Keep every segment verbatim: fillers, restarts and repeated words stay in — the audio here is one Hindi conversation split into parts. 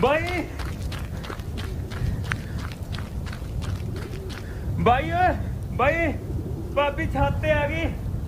भाई भाई ओए भाई भाभी छत ते आ गई।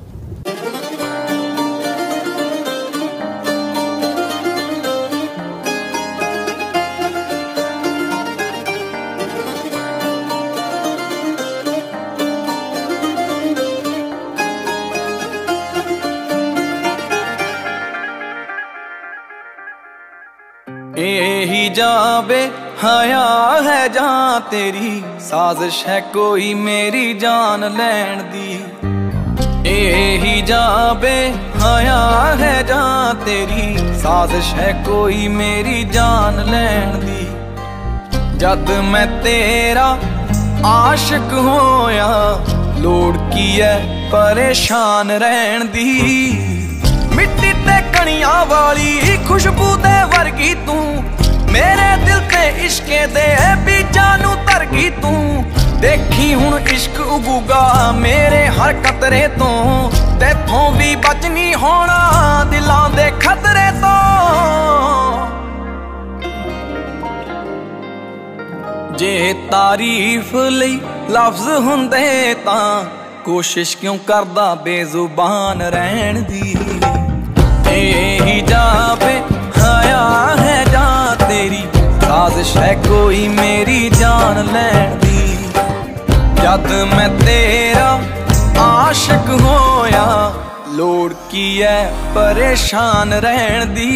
यही जाबे हया है जहां तेरी साजिश है कोई मेरी जान लैन दी। यही जाबे हया है जहां तेरी साजिश है कोई मेरी जान लैन दी। जद मैं तेरा आशिक होया लोड़ की है परेशान रहन दी। मिट्टी ते कणियां वाली खुशबू दे वर्गी तू मेरे दिल ते इश्के दे बीजां नू तरगी तू। देखी हुण इश्क उगूगा मेरे हर कतरे तो तेथों भी बच नहीं होना दिलां दे खतरे तो। जे तारीफ लई लफ्ज हुंदे तां कोशिश क्यों करदा बेजुबान रहन दी। यही जाबे हया है जहां तेरी साजिश है कोई मेरी जान लैन दी। जद मैं तेरा आशिक होया लोड़ की है परेशान रहन दी।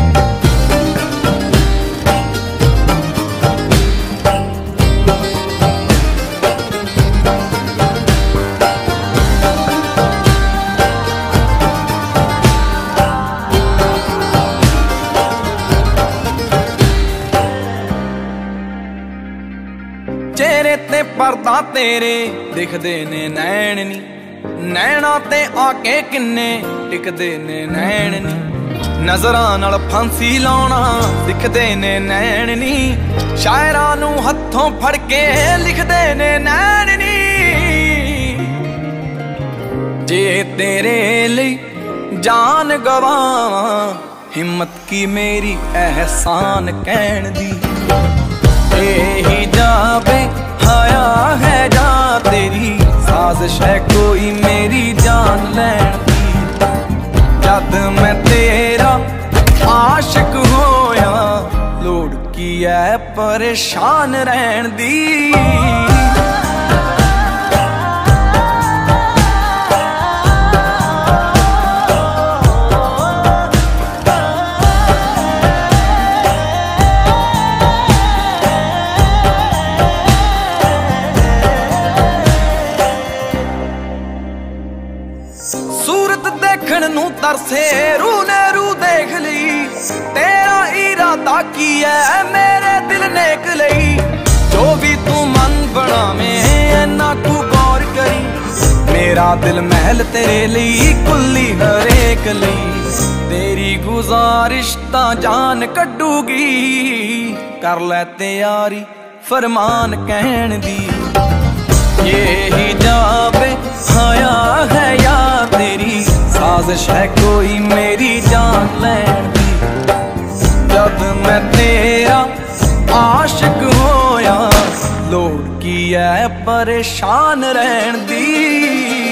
चेहरे ते पर्दा तेरे दिखदे ने नैन नी। नैना ते आके किन्ने टिकदे ने नैन नी। नजरां नाल फांसी लाउणा सिखदे ने नैन नी। शायरां नू हत्थों फड़ के लिखदे ने नैन नी। जे तेरे लई जान गवावां हिम्मत की मेरी एहसान कहण दी। यही जाबे हया है जहां तेरी साजिश है कोई मेरी जान लैन दी। जद मैं तेरा आशिक होया लोड़ की है परेशान रहन दी। सूरत देखण नू तरसे रू ने रू देख ली। तेरा इरादा की है मेरे दिल ने कलई। जो भी तू मन बनावे इन्ना कू गौर करी। मेरा दिल महल तेरे लिए कुल्ली हरेक लई। तेरी गुजारिश तां जान कड्डूगी कर लै तैयारी फरमान कहण दी। यही जाबे हया है या तेरी साजिश है कोई मेरी जान लैन दी। जब मैं तेरा आशिक होया लोड़ की है परेशान रहन दी।